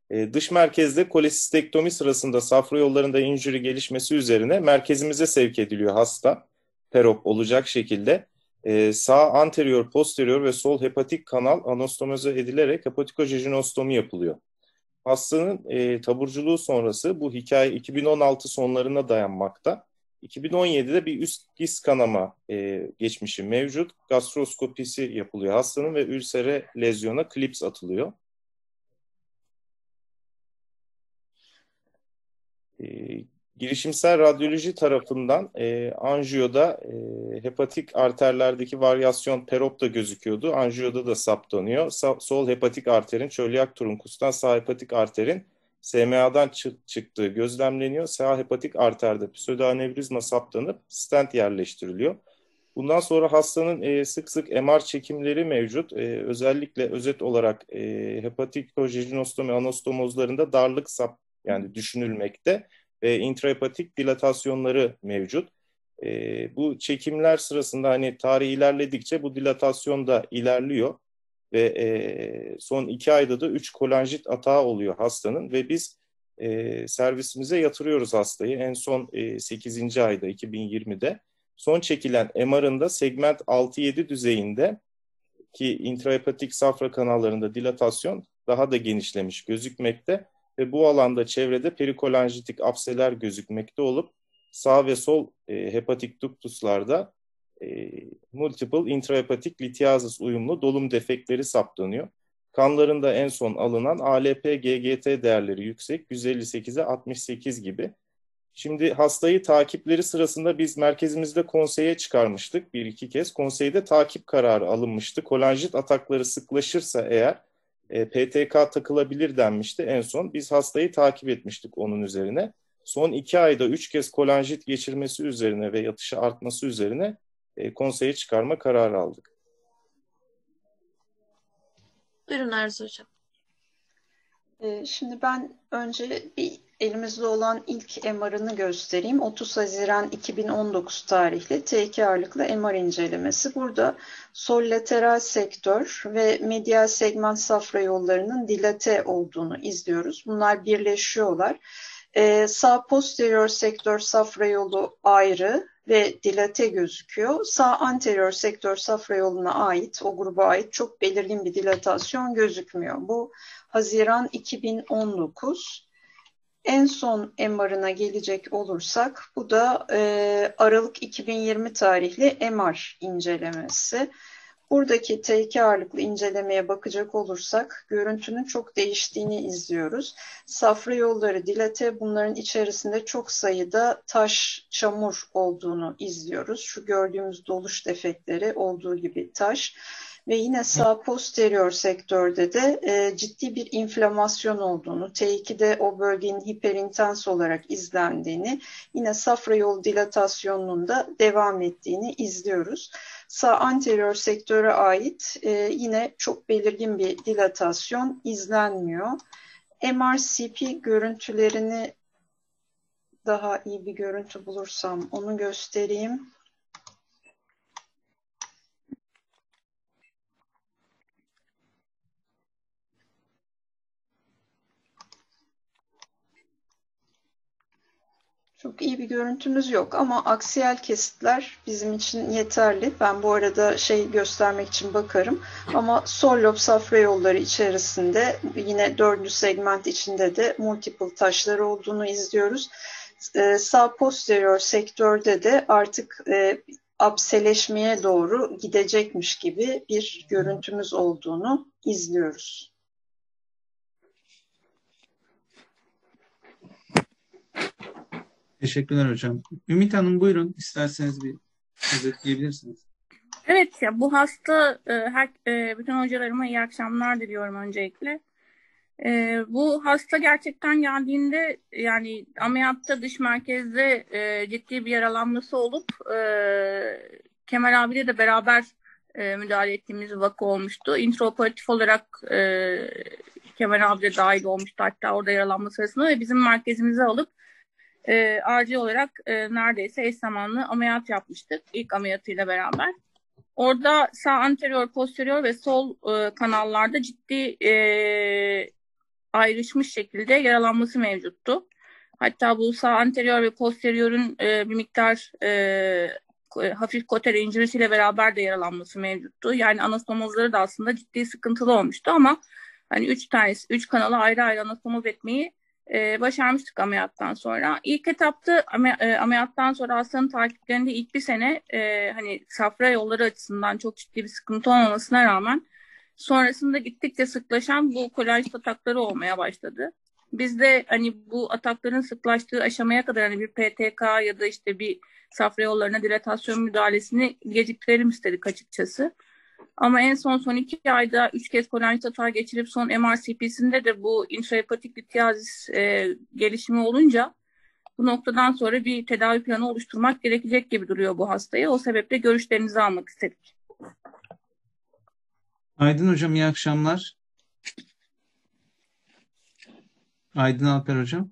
Dış merkezde kolesistektomi sırasında safra yollarında injury gelişmesi üzerine merkezimize sevk ediliyor hasta. Perop olacak şekilde. Sağ anterior, posterior ve sol hepatik kanal anastomoze edilerek hepatikojejunostomi yapılıyor. Hastanın taburculuğu sonrası bu hikaye 2016 sonlarına dayanmakta. 2017'de bir üst diz kanama geçmişi mevcut. Gastroskopisi yapılıyor hastanın ve ülsere lezyona klips atılıyor. E, Girişimsel radyoloji tarafından anjiyoda hepatik arterlerdeki varyasyon peropta gözüküyordu. Anjiyoda da saptanıyor. Sol hepatik arterin çölyak trunkustan sağ hepatik arterin SMA'dan çıktığı gözlemleniyor. Sağ hepatik arterde pseudoanevrizma saptanıp stent yerleştiriliyor. Bundan sonra hastanın sık sık MR çekimleri mevcut. Özellikle özet olarak hepatikojejunostomi anastomozlarında darlık yani düşünülmekte ve intrahepatik dilatasyonları mevcut. Bu çekimler sırasında hani tarih ilerledikçe bu dilatasyon da ilerliyor ve son 2 ayda da 3 kolanjit atağı oluyor hastanın ve biz servisimize yatırıyoruz hastayı. En son 8. ayda 2020'de son çekilen MR'ında segment 6-7 düzeyinde ki intrahepatik safra kanallarında dilatasyon daha da genişlemiş gözükmekte ve bu alanda çevrede perikolanjitik apseler gözükmekte olup sağ ve sol hepatik duktuslarda multiple intrahepatik litiazis uyumlu dolum defektleri saptanıyor. Kanlarında en son alınan ALP, GGT değerleri yüksek, 158'e 68 gibi. Şimdi hastayı takipleri sırasında biz merkezimizde konseye çıkarmıştık bir iki kez. Konseyde takip kararı alınmıştı. Kolanjit atakları sıklaşırsa eğer PTK takılabilir denmişti en son. Biz hastayı takip etmiştik onun üzerine. Son 2 ayda 3 kez kolanjit geçirmesi üzerine ve yatışı artması üzerine konseye çıkarma kararı aldık. Buyurun Arzu Hocam. Şimdi ben önce bir elimizde olan ilk MR'ını göstereyim. 30 Haziran 2019 tarihli T2 ağırlıklı MR incelemesi. Burada sol lateral sektör ve medial segment safra yollarının dilate olduğunu izliyoruz. Bunlar birleşiyorlar. Sağ posterior sektör safra yolu ayrı ve dilate gözüküyor. Sağ anterior sektör safra yoluna ait, o gruba ait çok belirgin bir dilatasyon gözükmüyor. Bu Haziran 2019. En son MR'ına gelecek olursak bu da Aralık 2020 tarihli MR incelemesi. Buradaki T2 ağırlıklı incelemeye bakacak olursak görüntünün çok değiştiğini izliyoruz. Safra yolları dilate, bunların içerisinde çok sayıda taş, çamur olduğunu izliyoruz. Şu gördüğümüz doluş defektleri olduğu gibi taş. Ve yine sağ posterior sektörde de ciddi bir inflamasyon olduğunu, T2'de o bölgenin hiperintens olarak izlendiğini, yine safra yolu dilatasyonunun da devam ettiğini izliyoruz. Sağ anterior sektöre ait yine çok belirgin bir dilatasyon izlenmiyor. MR-CP görüntülerini daha iyi bir görüntü bulursam onu göstereyim. Çok iyi bir görüntümüz yok ama aksiyel kesitler bizim için yeterli. Ben bu arada göstermek için bakarım. Ama sol lob safra yolları içerisinde yine 4. segment içinde de multiple taşları olduğunu izliyoruz. Sağ posterior sektörde de artık apseleşmeye doğru gidecekmiş gibi bir görüntümüz olduğunu izliyoruz. Teşekkürler hocam. Ümit Hanım buyurun, isterseniz bir özetleyebilirsiniz. Evet, ya bu hasta bütün hocalarıma iyi akşamlar diliyorum öncelikle. Bu hasta gerçekten geldiğinde yani ameliyatta dış merkezde ciddi bir yaralanması olup Kemal abiyle de beraber müdahale ettiğimiz vaka olmuştu. İntraoperatif olarak Kemal abi de dahil olmuştu hatta orada yaralanma sırasında ve bizim merkezimize alıp acil olarak neredeyse eş zamanlı ameliyat yapmıştık ilk ameliyatıyla beraber. Orada sağ anterior, posterior ve sol kanallarda ciddi ayrışmış şekilde yaralanması mevcuttu. Hatta bu sağ anterior ve posteriorun bir miktar hafif koter injürisiyle beraber de yaralanması mevcuttu. Yani anastomozları da aslında ciddi sıkıntılı olmuştu ama hani üç kanalı ayrı ayrı anastomoz etmeyi başarmıştık ameliyattan sonra. İlk etapta ameliyattan sonra hastanın takiplerinde ilk bir sene hani safra yolları açısından çok ciddi bir sıkıntı olmamasına rağmen sonrasında gittikçe sıklaşan bu kolajit atakları olmaya başladı. Biz de hani bu atakların sıklaştığı aşamaya kadar hani bir PTK ya da işte bir safra yollarına dilatasyon müdahalesini geciktirelim istedik açıkçası. Ama en son 2 ayda 3 kez kolajit atağı geçirip son MRCP'sinde de bu intrahepatik litiazis gelişimi olunca bu noktadan sonra bir tedavi planı oluşturmak gerekecek gibi duruyor bu hastaya. O sebeple görüşlerinizi almak istedik. Aydın Hocam iyi akşamlar. Aydın Alper Hocam.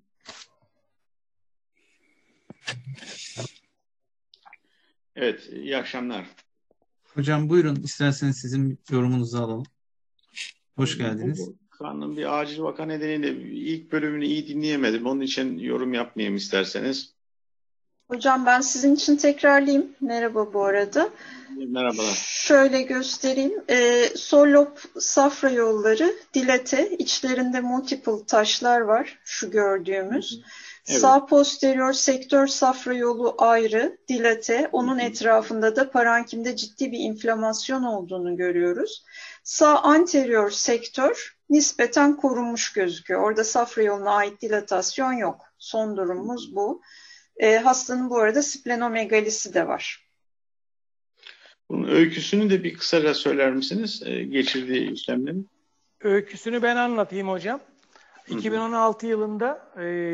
Evet, iyi akşamlar. Hocam buyurun, isterseniz sizin yorumunuzu alalım. Hoş geldiniz. Bu kanun bir acil vaka nedeniyle ilk bölümünü iyi dinleyemedim. Onun için yorum yapmayayım isterseniz. Hocam ben sizin için tekrarlayayım. Merhaba bu arada. Merhabalar. Şöyle göstereyim. Sol lob safra yolları dilate, içlerinde multiple taşlar var. Şu gördüğümüz. Evet. Sağ posterior sektör safra yolu ayrı, dilate. Onun etrafında da parankimde ciddi bir inflamasyon olduğunu görüyoruz. Sağ anterior sektör nispeten korunmuş gözüküyor. Orada safra yoluna ait dilatasyon yok. Son durumumuz bu. Hastanın bu arada splenomegalisi de var. Bunun öyküsünü de bir kısaca söyler misiniz? Geçirdiği işlemlerin. Öyküsünü ben anlatayım hocam. 2016 yılında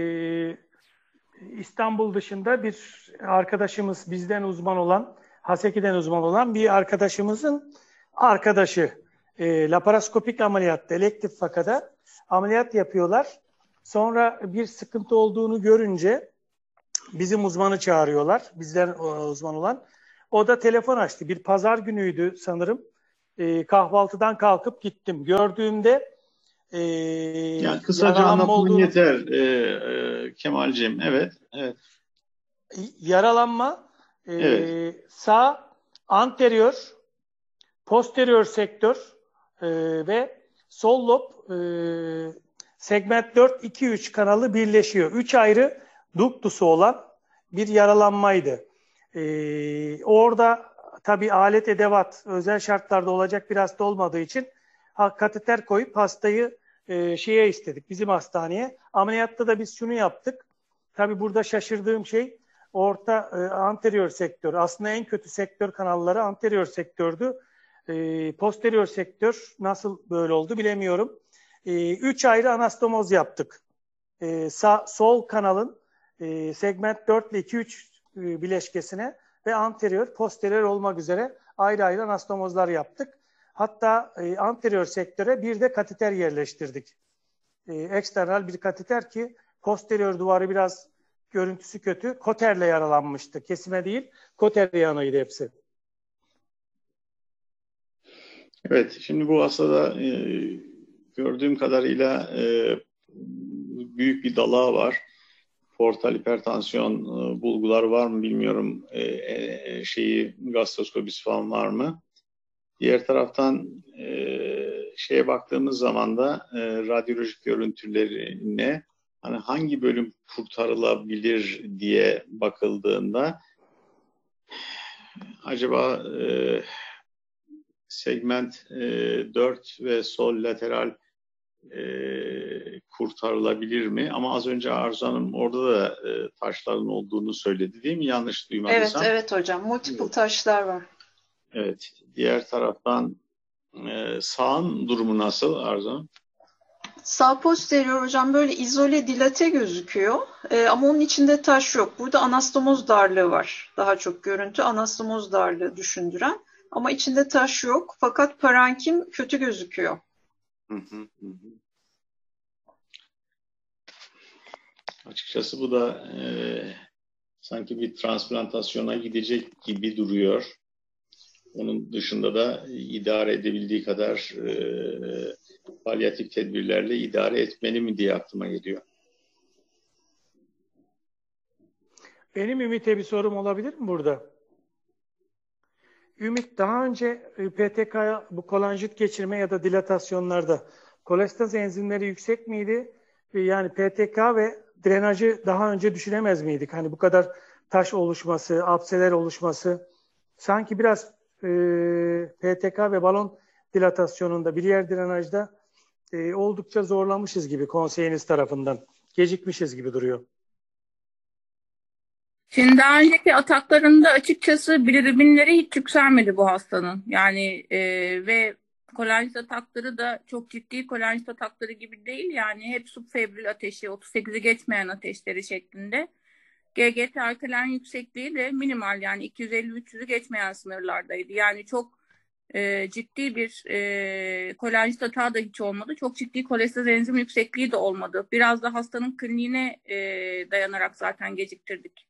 İstanbul dışında bir arkadaşımız, bizden uzman olan, Haseki'den uzman olan bir arkadaşımızın arkadaşı laparoskopik ameliyatta, elektif vakada ameliyat yapıyorlar. Sonra bir sıkıntı olduğunu görünce bizim uzmanı çağırıyorlar, bizden uzman olan. O da telefon açtı. Bir pazar günüydü sanırım. Kahvaltıdan kalkıp gittim. Gördüğümde Yani kısaca anlatmanın yeter Kemalciğim. Evet. Yaralanma evet. Sağ anterior, posterior sektör ve sol lob segment 4-2-3 kanalı birleşiyor. 3 ayrı duktusu olan bir yaralanmaydı. Orada tabii alet edevat özel şartlarda olacak bir hasta olmadığı için kateter koyup hastayı şeye istedik, bizim hastaneye. Ameliyatta da biz şunu yaptık. Tabii burada şaşırdığım şey orta anterior sektör. Aslında en kötü sektör kanalları anterior sektördü. Posterior sektör nasıl böyle oldu bilemiyorum. 3 ayrı anastomoz yaptık. Sol kanalın segment 4 ile 2-3 bileşkesine ve anterior, posterior olmak üzere ayrı ayrı anastomozlar yaptık. Hatta anterior sektöre bir de kateter yerleştirdik. Eksternal bir kateter ki posterior duvarı biraz görüntüsü kötü. Koterle yaralanmıştı. Kesime değil, koter yanıydı hepsi. Evet, şimdi bu hastada gördüğüm kadarıyla büyük bir dalağı var. Portal hipertansiyon bulgular var mı bilmiyorum. Gastroskopisi falan var mı? Diğer taraftan şeye baktığımız zaman da radyolojik görüntülerine hani hangi bölüm kurtarılabilir diye bakıldığında acaba segment 4 ve sol lateral kurtarılabilir mi? Ama az önce Arzu Hanım orada da taşların olduğunu söyledi değil mi? Yanlış duymadıysam. Evet hocam. Multiple taşlar var. Evet. Diğer taraftan sağın durumu nasıl Arzu Hanım? Sağ posterior hocam böyle izole dilate gözüküyor. Ama onun içinde taş yok. Burada anastomoz darlığı var. Daha çok görüntü anastomoz darlığı düşündüren. Ama içinde taş yok. Fakat parenkim kötü gözüküyor. Açıkçası bu da sanki bir transplantasyona gidecek gibi duruyor. Onun dışında da idare edebildiği kadar palyatif tedbirlerle idare etmeli mi diye aklıma geliyor. Benim Ümit'e bir sorum olabilir mi burada? Ümit, daha önce PTK'ya bu kolanjit geçirme ya da dilatasyonlarda kolestaz enzimleri yüksek miydi? Yani PTK ve drenajı daha önce düşünemez miydik? Hani bu kadar taş oluşması, apseler oluşması sanki biraz PTK ve balon dilatasyonunda, biliyer drenajda oldukça zorlanmışız gibi konseyiniz tarafından. Gecikmişiz gibi duruyor. Şimdi daha önceki ataklarında açıkçası bilirubinleri hiç yükselmedi bu hastanın. Yani ve kolanjit atakları da çok ciddi kolanjit atakları gibi değil. Yani hep subfebril ateşi, 38'i geçmeyen ateşleri şeklinde. GGT alkalen yüksekliği de minimal, yani 250-300'ü geçmeyen sınırlardaydı. Yani çok ciddi bir kolanjit atağı da hiç olmadı. Çok ciddi kolestaz enzim yüksekliği de olmadı. Biraz da hastanın kliniğine dayanarak zaten geciktirdik.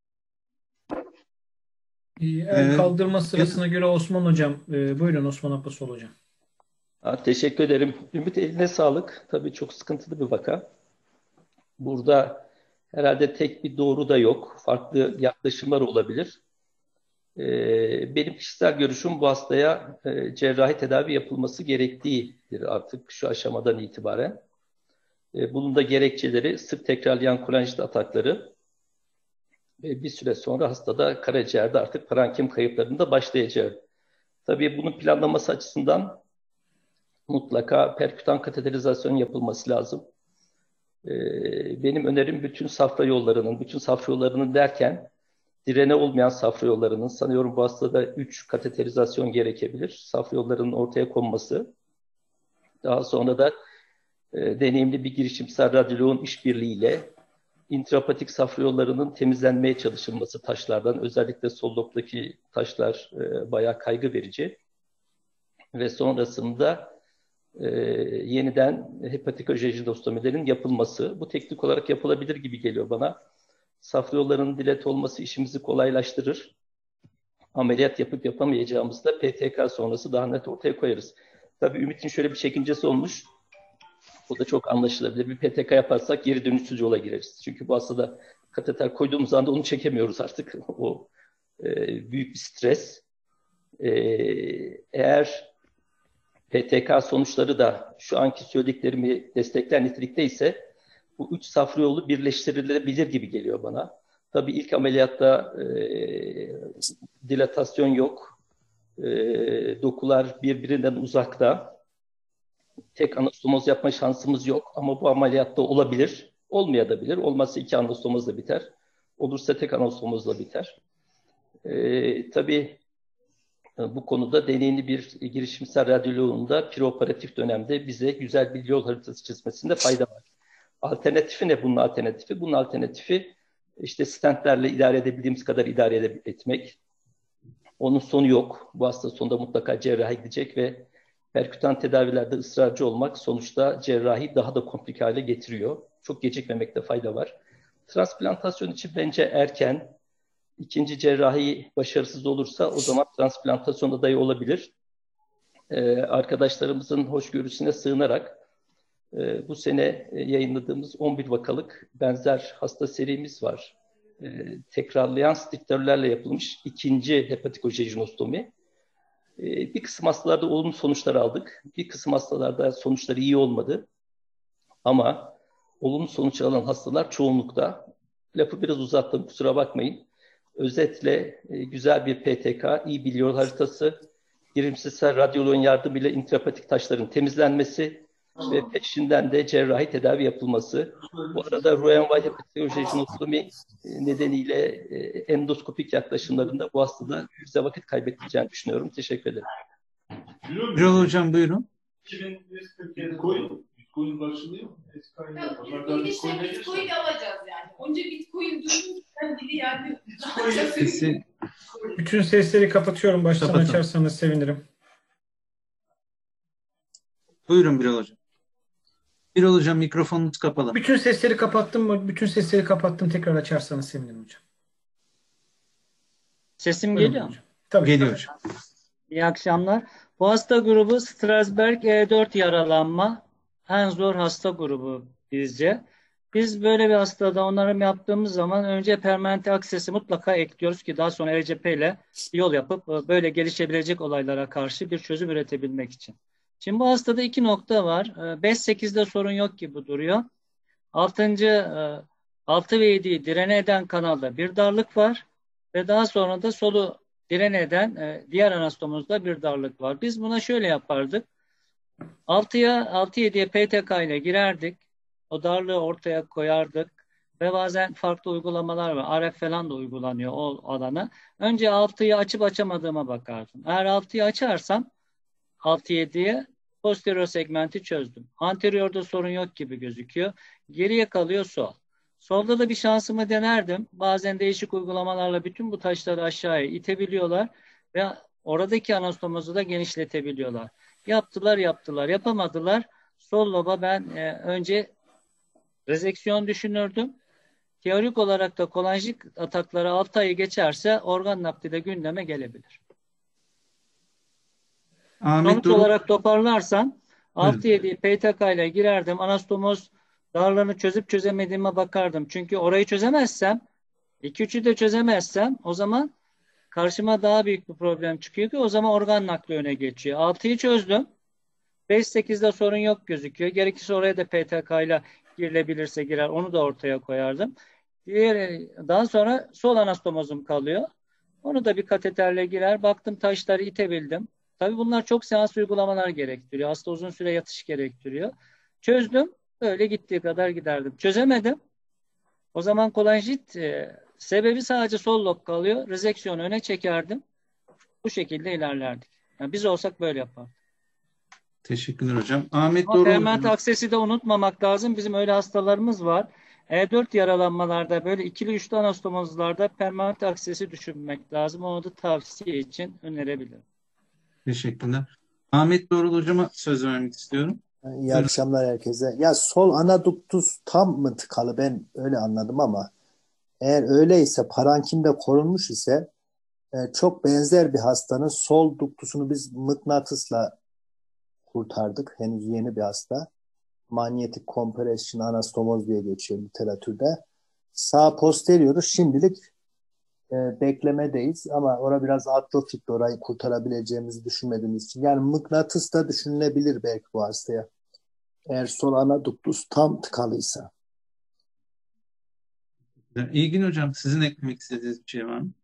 El kaldırma sırasına göre Osman Hocam. Buyurun Osman Abbasol Hocam. Teşekkür ederim. Ümit, eline sağlık. Tabii çok sıkıntılı bir vaka. Burada herhalde tek bir doğru da yok. Farklı yaklaşımlar olabilir. Benim kişisel görüşüm bu hastaya cerrahi tedavi yapılması gerektiğidir artık şu aşamadan itibaren. Bunun da gerekçeleri sık tekrarlayan kolanjit atakları ve bir süre sonra hastada karaciğerde artık parenkim kayıplarının da başlayacağı. Tabii bunun planlaması açısından mutlaka perkütan kateterizasyon yapılması lazım. Benim önerim bütün safra yollarının derken direne olmayan safra yollarının, sanıyorum bu hastada 3 kateterizasyon gerekebilir. Safra yollarının ortaya konması. Daha sonra da deneyimli bir girişimsel radyoloğun işbirliğiyle intrahepatik safra yollarının temizlenmeye çalışılması taşlardan. Özellikle sol lobdaki taşlar bayağı kaygı verici. Ve sonrasında yeniden hepatik öjejidostomilerin yapılması. Bu teknik olarak yapılabilir gibi geliyor bana. Safra yollarının dilat olması işimizi kolaylaştırır. Ameliyat yapıp yapamayacağımızda PTK sonrası daha net ortaya koyarız. Tabii Ümit'in şöyle bir çekincesi olmuş. O da çok anlaşılabilir. Bir PTK yaparsak geri dönüşsüz yola gireriz. Çünkü bu hastada kateter koyduğumuz anda onu çekemiyoruz artık. O büyük bir stres. Eğer PTK sonuçları da şu anki söylediklerimi destekler nitelikte ise bu 3 safra yolu birleştirilebilir gibi geliyor bana. Tabii ilk ameliyatta dilatasyon yok. Dokular birbirinden uzakta. Tek anastomoz yapma şansımız yok ama bu ameliyatta olabilir. Olmayabilir. Olmazsa 2 anastomozla biter. Olursa tek anastomozla biter. Tabii bu konuda deneyimli bir girişimsel radyoloğun da preoperatif dönemde bize güzel bir yol haritası çizmesinde fayda var. Alternatifi ne bunun alternatifi? Bunun alternatifi işte stentlerle idare edebildiğimiz kadar idare etmek. Onun sonu yok. Bu hasta sonunda mutlaka cerrahi gidecek ve perkütan tedavilerde ısrarcı olmak sonuçta cerrahi daha da komplike hale getiriyor. Çok gecikmemekte fayda var. Transplantasyon için bence erken. İkinci cerrahi başarısız olursa o zaman transplantasyon adayı olabilir. Arkadaşlarımızın hoşgörüsüne sığınarak bu sene yayınladığımız 11 vakalık benzer hasta serimiz var. Tekrarlayan stiktörlerle yapılmış ikinci hepatik öjejidostomi. Bir kısım hastalarda olumlu sonuçlar aldık. Bir kısım hastalarda sonuçları iyi olmadı. Ama olumlu sonuç alan hastalar çoğunlukta. Lafı biraz uzattım, kusura bakmayın. Özetle güzel bir PTK, iyi bir yol haritası, girişimsel radyoloğun yardımıyla intrahepatik taşların temizlenmesi ve peşinden de cerrahi tedavi yapılması. Bu arada Roux-en-Y hepatik öjejidostomi nedeniyle endoskopik yaklaşımlarında bu hastada bize vakit kaybettireceğini düşünüyorum. Teşekkür ederim. Birol Hocam buyurun. 2147 Bitcoin karşılıyor mu? Bitcoin alacağız yani. Onca Bitcoin duymuşken biri yani. Bütün sesleri kapatıyorum. Baştan açarsanız sevinirim. Buyurun Birol Hocam. Birol Hocam mikrofonunuz kapalı. Bütün sesleri kapattım mı? Bütün sesleri kapattım. Tekrar açarsanız sevinirim hocam. Sesim geliyor mu? Tabii. Geliyor hocam. İyi akşamlar. Bu hasta grubu Strasberg E4 yaralanma. En zor hasta grubu bizce. Biz böyle bir hastada onarım yaptığımız zaman önce permanent aksesi mutlaka ekliyoruz ki daha sonra ECP ile yol yapıp böyle gelişebilecek olaylara karşı bir çözüm üretebilmek için. Şimdi bu hastada 2 nokta var. 5-8'de sorun yok gibi duruyor. 6 ve 7'yi direne eden kanalda bir darlık var ve daha sonra da solu direne eden diğer anastomozda bir darlık var. Biz buna şöyle yapardık. 6-7'ye PTK ile girerdik. O darlığı ortaya koyardık. Ve bazen farklı uygulamalar var. RF falan da uygulanıyor o alana. Önce 6'yı açıp açamadığıma bakardım. Eğer 6'yı açarsam 6-7'ye posterior segmenti çözdüm. Anteriorda sorun yok gibi gözüküyor. Geriye kalıyor sol. Solda da bir şansımı denerdim. Bazen değişik uygulamalarla bütün bu taşları aşağıya itebiliyorlar ve oradaki anastomozu da genişletebiliyorlar. Yaptılar, yapamadılar. Sol loba ben önce rezeksiyon düşünürdüm. Teorik olarak da kolanjik atakları 6 ayı geçerse organ nakli de gündeme gelebilir. Sonuç olarak toparlarsam 6-7 PTK ile girerdim. Anastomoz darlarını çözüp çözemediğime bakardım. Çünkü orayı çözemezsem, 2-3'ü de çözemezsem o zaman karşıma daha büyük bir problem çıkıyor ki o zaman organ nakli öne geçiyor. 6'yı çözdüm. 5-8'de sorun yok gözüküyor. Gerekirse oraya da PTK ile girilebilirse girer. Onu da ortaya koyardım. Daha sonra sol anastomozum kalıyor. Onu da bir kateterle girer. Baktım taşları itebildim. Tabii bunlar çok seans uygulamalar gerektiriyor. Hasta uzun süre yatış gerektiriyor. Çözdüm. Böyle gittiği kadar giderdim. Çözemedim. O zaman kolanjit sebebi sadece sol lob kalıyor. Rezeksiyonu öne çekerdim. Bu şekilde ilerlerdik. Yani biz olsak böyle yapardık. Teşekkürler hocam. Ahmet Ama Doğru. permanent aksesi de unutmamak lazım. Bizim öyle hastalarımız var. E4 yaralanmalarda böyle ikili üçlü anastomozlarda permanent aksesi düşünmek lazım. Onu da tavsiye için önerebilirim. Teşekkürler. Ahmet Doğru hocama söz vermek istiyorum. İyi akşamlar herkese. Ya sol anaduktus tam mı tıkalı, ben öyle anladım ama eğer öyleyse, parankimde korunmuş ise çok benzer bir hastanın sol duktusunu biz mıknatısla kurtardık. Henüz yeni bir hasta. Manyetik compression anastomoz diye geçiyor literatürde. Sağ posterioru şimdilik beklemedeyiz ama orada biraz atrofik, orayı kurtarabileceğimizi düşünmediğimiz için. Yani mıknatıs da düşünülebilir belki bu hastaya. Eğer sol anaduktus tam tıkalıysa. İlgin hocam, sizin eklemek istediğiniz bir şey var mı?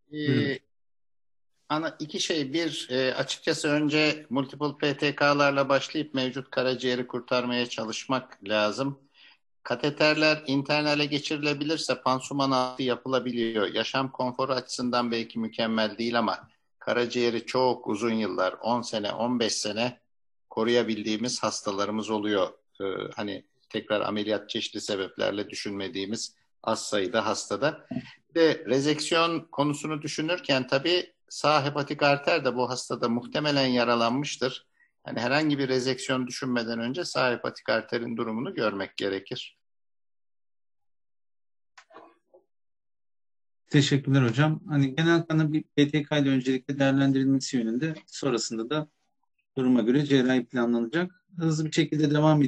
İki şey. Bir, açıkçası önce multiple PTK'larla başlayıp mevcut karaciğeri kurtarmaya çalışmak lazım. Kateterler internale geçirilebilirse pansuman altı yapılabiliyor. Yaşam konforu açısından belki mükemmel değil ama karaciğeri çok uzun yıllar, 10 sene, 15 sene koruyabildiğimiz hastalarımız oluyor. Hani tekrar ameliyat çeşitli sebeplerle düşünmediğimiz az sayıda hastada. De rezeksiyon konusunu düşünürken tabii sağ hepatik arter de bu hastada muhtemelen yaralanmıştır. Yani herhangi bir rezeksiyon düşünmeden önce sağ hepatik arterin durumunu görmek gerekir. Teşekkürler hocam. Hani genel kanı bir PTK ile öncelikle değerlendirilmesi yönünde, sonrasında da duruma göre cerrahi planlanacak. Hızlı bir şekilde devam